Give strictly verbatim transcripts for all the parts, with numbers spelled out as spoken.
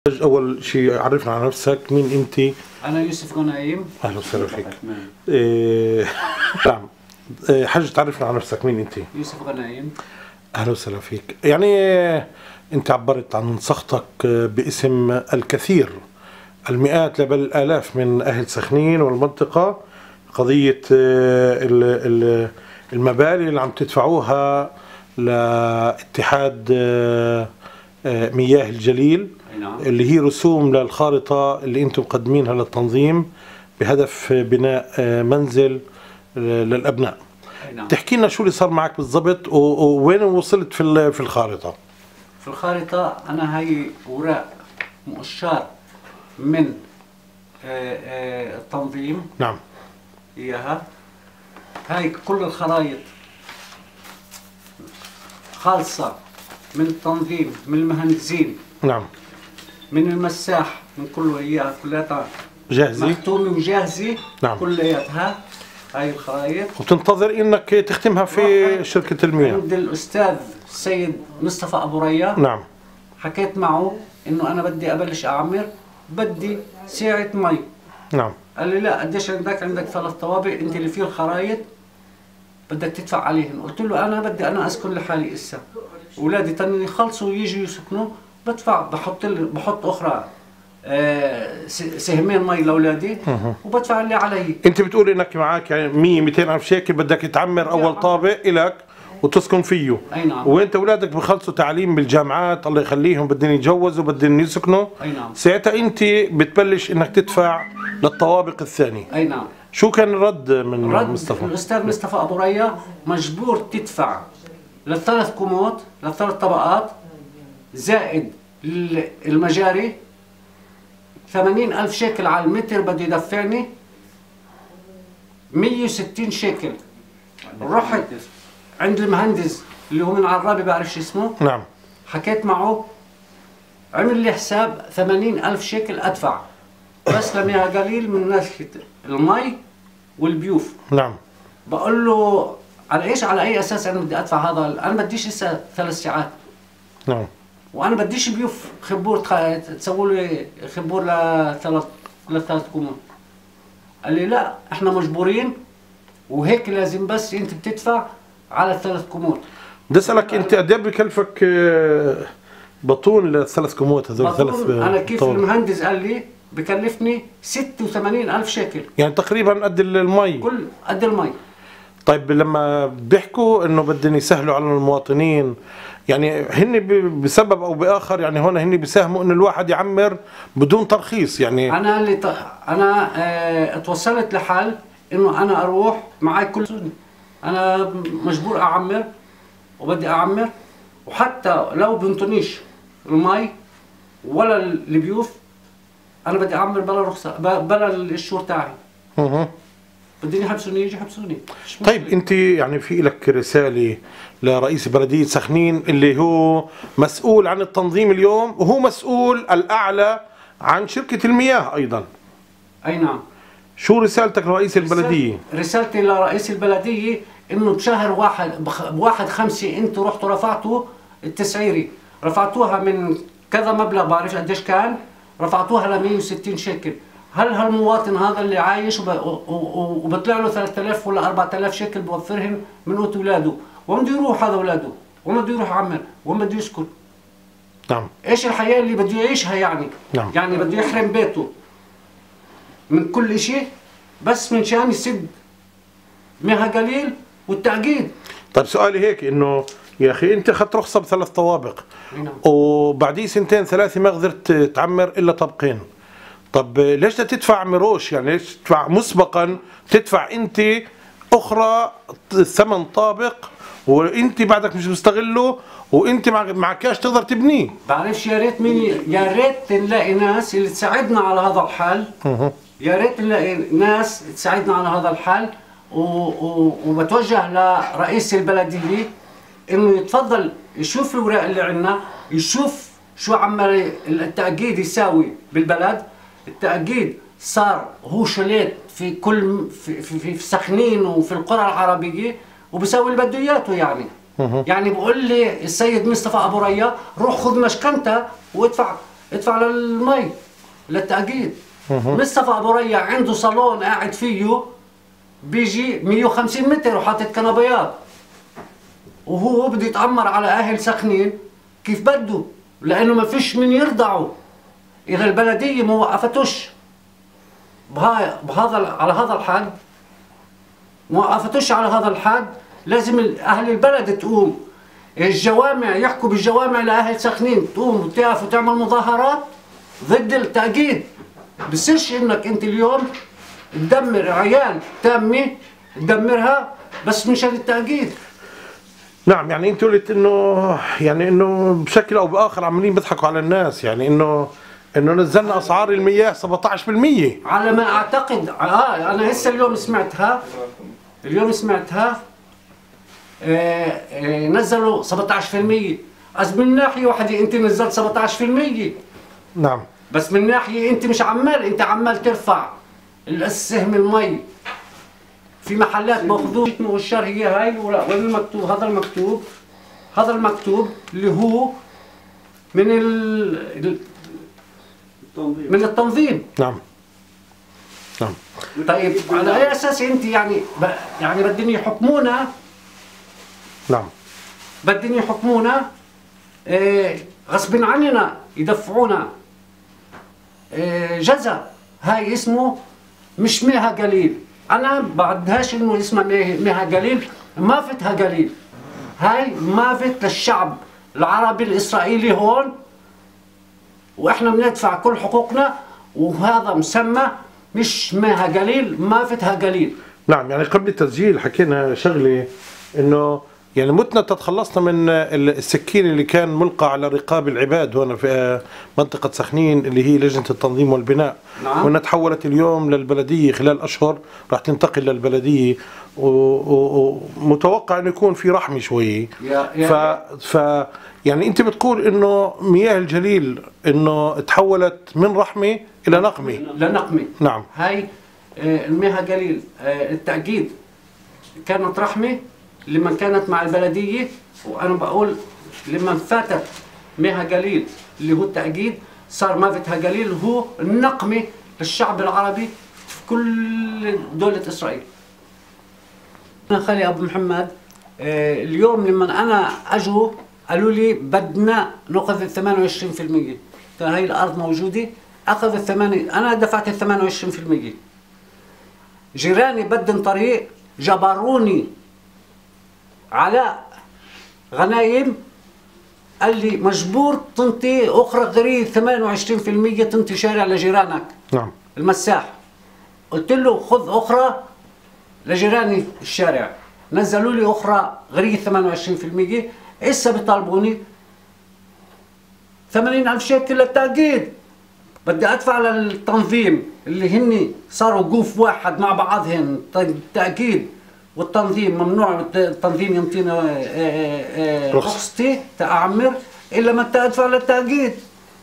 أول شيء عرفنا على نفسك، مين أنت؟ أنا يوسف غنايم. أهلا وسهلا فيك. إيه نعم. إيه حاجة تعرفنا على نفسك، مين أنت؟ يوسف غنايم. أهلا وسهلا فيك. يعني أنت عبرت عن سخطك باسم الكثير، المئات بل الآلاف من أهل سخنين والمنطقة، قضية المبالغ اللي عم تدفعوها لاتحاد مياه الجليل، اللي هي رسوم للخارطة اللي انتم مقدمينها للتنظيم بهدف بناء منزل للأبناء. تحكي لنا شو اللي صار معك بالضبط ووين وصلت في في الخارطة؟ في الخارطة أنا هاي أوراق مؤشر من التنظيم. نعم. إياها. هاي كل الخرايط خالصة من التنظيم، من المهندسين. نعم. من المساح، من كله اياها كلها جاهزة مختومة وجاهزة. نعم. كلياتها هاي الخرايط، وبتنتظر انك تختمها في شركة المياه عند الأستاذ السيد مصطفى أبو ريا. نعم. حكيت معه إنه أنا بدي أبلش أعمر، بدي ساعة مي. نعم. قال لي لا، قديش عندك؟ عندك ثلاث طوابق، أنت اللي فيه الخرايط بدك تدفع عليهن. قلت له أنا بدي أنا أسكن لحالي إسا، أولادي تاني يخلصوا ويجوا يسكنوا، بدفع، بحط بحط أخرى آه سهمين مي لاولادي وبدفع اللي علي. انت بتقول انك معك يعني مية مئتين الف شيكل بدك تعمر اول طابق الك وتسكن فيه. اي نعم. وانت اولادك بخلصوا تعليم بالجامعات، الله يخليهم، بدهم يتجوزوا، بدهم يسكنوا. اي نعم. ساعتها انت بتبلش انك تدفع للطوابق الثاني. اي نعم. شو كان الرد من رد مصطفى؟ الاستاذ مصطفى ابو ريا مجبور تدفع للثلاث كوموت، للثلاث طبقات، زائد المجاري ثمانين ألف شيكل على المتر، بده يدفعني مية وستين شيكل. رحت عند المهندس اللي هو من عرابي، بعرفش اسمه. نعم. حكيت معه، عمل لي حساب ثمانين ألف شيكل ادفع بس لمياه قليل من ناحية المي والبيوف. نعم. بقول له على ايش، على اي اساس انا بدي ادفع هذا؟ انا بديش لسه ثلاث ساعات. نعم. وانا بديش بيوف خبور تسووا لي خبور لثلاث لثلاث كومون. قال لي لا، احنا مجبورين وهيك لازم، بس انت بتدفع على الثلاث كومون. بدي اسالك انت قد ايه بكلفك بطون للثلاث كوموت هذول؟ ثلاث انا كيف طول. المهندس قال لي بكلفني ستة وثمانين ألف شيكل، يعني تقريبا قد المي. كل قد المي. طيب لما بيحكوا انه بدهم يسهلوا على المواطنين، يعني هن بسبب او باخر، يعني هون هن بيساهموا انه الواحد يعمر بدون ترخيص. يعني انا اللي ط... انا اه... اتوصلت لحال انه انا اروح معي كل سنة. انا مجبور اعمر وبدي اعمر، وحتى لو بنطنيش المي ولا البيوف انا بدي اعمر بلا رخصه، بلا الشهور تاعي. اها بدهم يحبسوني، يجي يحبسوني. طيب انت يعني في لك رساله لرئيس بلديه سخنين اللي هو مسؤول عن التنظيم اليوم، وهو مسؤول الاعلى عن شركه المياه ايضا. اي نعم. شو رسالتك لرئيس البلديه؟ رسالتي لرئيس البلديه انه بشهر واحد بواحد خمسة انتوا رحتوا رفعتوا التسعيري، رفعتوها من كذا مبلغ، بعرفش قديش كان، رفعتوها ل مية وستين شيكل. هل هالمواطن هذا اللي عايش وبطلع له ثلاثة آلاف ولا أربعة آلاف شيكل بوفرهم من قوت اولاده، وين بده يروح هذا اولاده؟ وين بده يروح يعمر؟ وين بده يسكن؟ نعم. ايش الحياه اللي بده يعيشها يعني؟ نعم. يعني بده يحرم بيته من كل شيء بس من شان يسد مياه قليل والتعقيد. طيب سؤالي هيك، انه يا اخي انت اخذت رخصه بثلاث طوابق، نعم، وبعديه سنتين ثلاثه ما قدرت تعمر الا طبقين. طب ليش تدفع مروش؟ يعني ليش تدفع مسبقا، تدفع انت اخرى ثمن طابق وانت بعدك مش مستغله، وانت مع كاش تقدر تبنيه؟ بعرفش. يا ريت مين، يا ريت نلاقي ناس اللي تساعدنا على هذا الحال. يا ريت نلاقي ناس تساعدنا على هذا الحال. وبتوجه لرئيس البلديه انه يتفضل يشوف الاوراق اللي عندنا، يشوف شو عمال التأكيد يساوي بالبلد. التأكيد صار هو شليت في كل في في, في سخنين وفي القرى العربيه، وبسوي اللي بده اياه يعني. يعني بقول لي السيد مصطفى ابو ريا روح خذ مشكنته وادفع ادفع للمي للتأكيد. مصطفى ابو ريع عنده صالون قاعد فيه بيجي مية وخمسين متر وحاطط كنبيات، وهو بده يتعمر على اهل سخنين كيف بده، لانه ما فيش من يرضعه اذا البلديه ما وقفتوش بهذا على هذا الحد، ما وقفتوش على هذا الحد. لازم اهل البلد تقوم، الجوامع يحكوا بالجوامع لاهل سخنين تقوم وتقف وتعمل مظاهرات ضد التأكيد. بصيرش انك انت اليوم تدمر عيال تامه تدمرها بس مشان التأكيد. نعم، يعني انت قلت انه يعني انه بشكل او باخر عمالين بيضحكوا على الناس، يعني انه انه نزلنا اسعار المياه سبعطعش بالمية على ما اعتقد. اه انا هسه اليوم سمعتها اليوم سمعتها آه آه نزلوا سبعطعش بالمية. بس من ناحيه واحده انت نزلت سبعطعش بالمية، نعم، بس من ناحيه انت مش عمال انت عمال ترفع السهم المي في محلات مخذوش. والشر هي هاي وين المكتوب؟ هذا المكتوب هذا المكتوب اللي هو من ال من التنظيم. نعم نعم. طيب على اي اساس انت يعني ب... يعني بدهم يحكمونا؟ نعم، بدهم يحكمونا إيه غصب عننا، يدفعونا إيه جزاء. هاي اسمه مش ميها قليل. انا بعدهاش انه اسمها ميها قليل، مافتها قليل. هاي مافت للشعب العربي الاسرائيلي هون، واحنا بندفع كل حقوقنا، وهذا مسمى مش ميها قليل، مافتها قليل. نعم، يعني قبل التسجيل حكينا شغله انه يعني متنا تتخلصنا من السكين اللي كان ملقى على رقاب العباد هنا في منطقة سخنين اللي هي لجنة التنظيم والبناء. نعم. وانها تحولت اليوم للبلدية خلال اشهر راح تنتقل للبلدية، ومتوقع انه يكون في رحمة شوي. ف ف يعني انت بتقول انه مياه الجليل انه تحولت من رحمة الى نقمة. لنقمة. نعم. هاي المياه قليل التأكيد كانت رحمة لمن كانت مع البلدية، وأنا بقول لمن فاتت ميها قليل اللي هو التأكيد صار مافتها قليل هو النقمة للشعب العربي في كل دولة إسرائيل. أنا خالي أبو محمد اليوم لما أنا أجوا قالوا لي بدنا نأخذ الثمانية وعشرين بالمية، هاي الأرض موجودة، أخذ الثمانية، أنا دفعت الثمانية وعشرين بالمية. جيراني بدن طريق جبروني على غنايم، قال لي مجبور تنطي اخرى غير ثمانية وعشرين بالمية تنطي شارع لجيرانك. نعم. المساح. قلت له خذ اخرى لجيراني الشارع، نزلوا لي اخرى غير ثمانية وعشرين بالمية. هسه بيطالبوني ثمانين ألف شيكل للتأكيد. بدي ادفع للتنظيم اللي هن صاروا جوف واحد مع بعضهم، التأكيد والتنظيم ممنوع التنظيم يعطينا رخصتي تأعمر الا ما ادفع للتأكيد.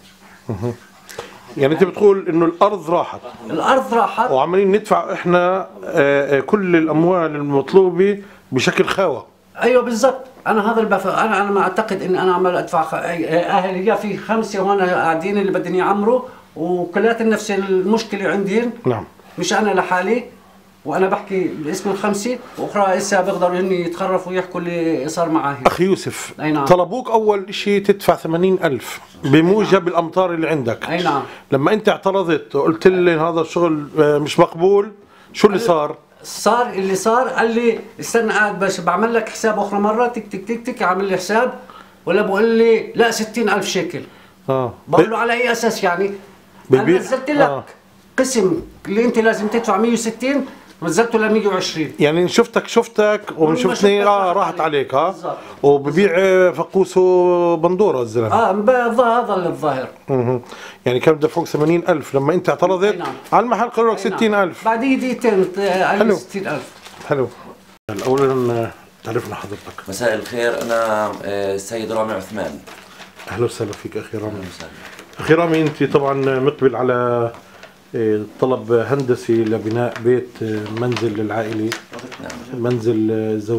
يعني انت بتقول انه الارض راحت الارض راحت وعمالين ندفع احنا كل الاموال المطلوبه بشكل خاوه. ايوه بالضبط. انا هذا البف... انا انا ما اعتقد اني انا عمال ادفع خ... اهلي في خمسه هون قاعدين اللي بدهم يعمروا وكلاتهم نفس المشكله عندهم. نعم. مش انا لحالي، وانا بحكي باسم الخمسه، واخرى هسه بيقدروا هن يتخرفوا ويحكوا اللي صار معاهم. اخي يوسف، أي نعم. طلبوك اول شيء تدفع ثمانين ألف بموجب نعم. الامطار اللي عندك. اي نعم. لما انت اعترضت وقلت لي هذا الشغل مش مقبول، شو اللي صار؟ صار اللي صار قال لي استنى قاعد بس بعمل لك حساب اخرى مره، تك تك تك تك عامل لي حساب، ولا بقول لي لا ستين ألف شيكل. اه بقول له على اي اساس يعني؟ انا نزلت لك آه. قسم اللي انت لازم تدفع مية وستين نزلته ل مية وعشرين. يعني شفتك شفتك ومن شفتني اه راحت عليك. ها بالزبط. وببيع فقوسه بندوره الزلمه. اه هذا اللي الظاهر. اها يعني كانوا بدفعوك ثمانين ألف، لما انت اعترضت نعم. على المحل قالوا لك ستين ألف. بعد دقيقتين قال لي ستين ألف. حلو. اولا تعرفنا حضرتك. مساء الخير، انا السيد رامي عثمان. اهلا وسهلا فيك اخي رامي. اخي رامي، انت طبعا مقبل على طلب هندسي لبناء بيت منزل للعائلة. منزل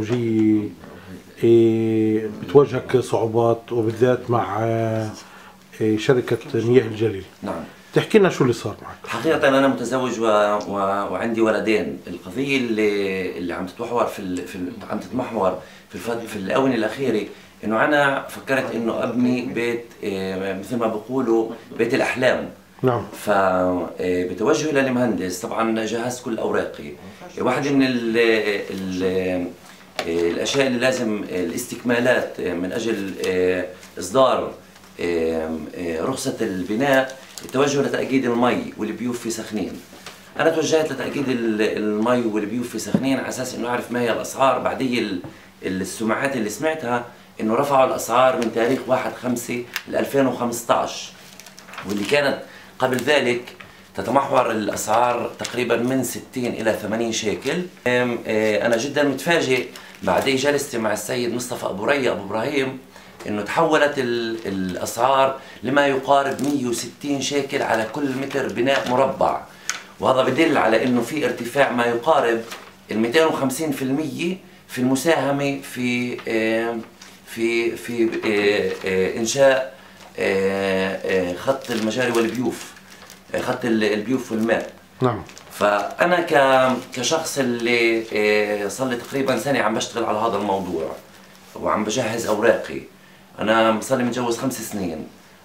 زوجي بتواجهك صعوبات، وبالذات مع شركة مياه الجليل. نعم. تحكي لنا شو اللي صار معك؟ حقيقة أنا متزوج و... و... وعندي ولدين. القضية اللي اللي عم تتمحور في ال... في ال... عم تتمحور في الف... في الآونة الأخيرة إنه أنا فكرت إنه أبني بيت مثل ما بقولوا بيت الأحلام. نعم. فبتوجه للمهندس، طبعا جهزت كل أوراقي. واحدة من ال... ال... الأشياء اللي لازم الاستكمالات من أجل إصدار رخصة البناء التوجه لتأكيد المي والبيوف في سخنين. أنا توجهت لتأكيد المي والبيوف في سخنين على أساس إنه أعرف ما هي الأسعار. بعدين السماعات اللي سمعتها إنه رفعوا الأسعار من تاريخ واحد خمسة ألفين وخمسة عشر، واللي كانت قبل ذلك تتمحور الأسعار تقريبا من ستين إلى ثمانين شيكل. أنا جدا متفاجئ بعدين جلست مع السيد مصطفى أبو ريا أبو إبراهيم إنه تحولت الأسعار لما يقارب مئة وستين شيكل على كل متر بناء مربع، وهذا بدل على إنه في ارتفاع ما يقارب ال مئتين وخمسين بالمئة في المساهمة في في في إنشاء خط المجاري والبيوف، خط البيوف والماء. نعم. فأنا كشخص اللي صار لي تقريبا سنة عم بشتغل على هذا الموضوع وعم بجهز أوراقي. أنا صار لي متجوز خمس سنين،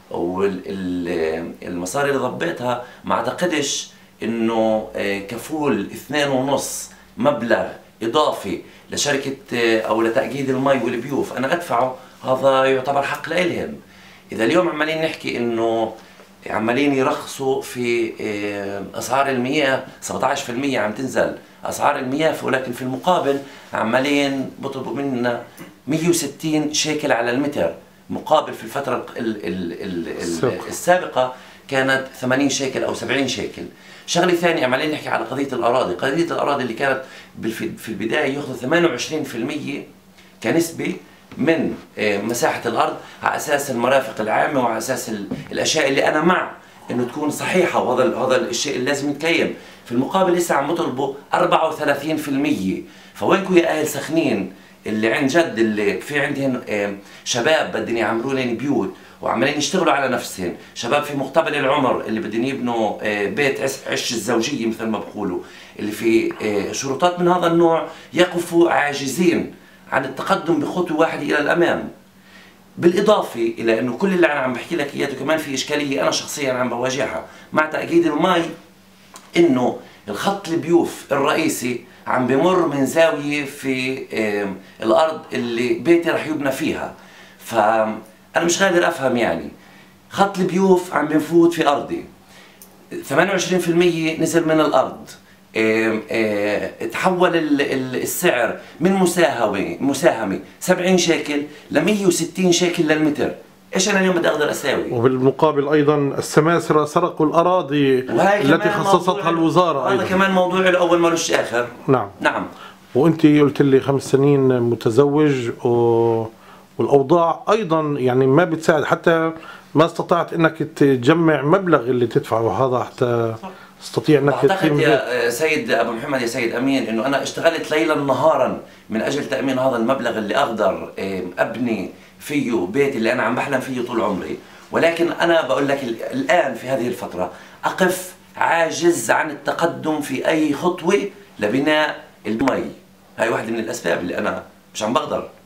والمصاري اللي ضبيتها ما أعتقدش إنه كفول اثنين ونص مبلغ إضافي لشركة أو لتأكيد المي والبيوف أنا أدفعه، هذا يعتبر حق لإلهم. إذا اليوم عمالين نحكي إنه عمالين يرخصوا في أسعار المياه سبعة عشر بالمئة عم تنزل أسعار المياه، ولكن في المقابل عمالين بطلبوا منا مئة وستين شيكل على المتر، مقابل في الفترة ال ال ال السابقة كانت ثمانين شيكل أو سبعين شيكل. شغلة ثانية عمالين نحكي على قضية الأراضي. قضية الأراضي اللي كانت في البداية يأخذوا ثمانية وعشرين بالمئة كنسبة من مساحة الأرض على أساس المرافق العامة وعلى أساس الأشياء اللي أنا مع إنه تكون صحيحة، وهذا هذا الشيء اللي لازم يتكيم. في المقابل لسه عم بطلبوا أربعة وثلاثين بالمئة. فوينكم يا أهل سخنين اللي عن جد اللي في عندهم شباب بدهم يعملوا لهم بيوت وعمالين يشتغلوا على نفسهم، شباب في مقتبل العمر اللي بدهم يبنوا بيت عش الزوجية مثل ما بقولوا، اللي في شروطات من هذا النوع، يقفوا عاجزين عن التقدم بخطوة واحدة إلى الأمام. بالإضافة إلى أنه كل اللي أنا عم بحكي لك إياه كمان في إشكالية أنا شخصيا عم بواجهها مع تأكيد المي، إنه الخط البيوف الرئيسي عم بمر من زاوية في الأرض اللي بيتي رح يبنى فيها. فأنا مش قادر أفهم، يعني خط البيوف عم بنفوت في أرضي، ثمانية وعشرين بالمئة نزل من الأرض، تحول السعر من مساهمة مساهمة سبعين شيكل ل مئة وستين شيكل للمتر. ايش انا اليوم بدي اقدر اساوي؟ وبالمقابل ايضا السماسرة سرقوا الاراضي التي خصصتها الوزارة. هذا كمان موضوع له اول مالوش اخر. نعم. نعم. وانت قلت لي خمس سنين متزوج و... والاوضاع ايضا يعني ما بتساعد، حتى ما استطعت انك تجمع مبلغ اللي تدفعه هذا حتى استطيع انك اعتقد يا سيد ابو محمد يا سيد امين انه انا اشتغلت ليلا نهارا من اجل تامين هذا المبلغ اللي اقدر ابني فيه بيتي اللي انا عم بحلم فيه طول عمري. ولكن انا بقول لك الان في هذه الفتره اقف عاجز عن التقدم في اي خطوه لبناء المي. هاي واحده من الاسباب اللي انا مش عم بقدر.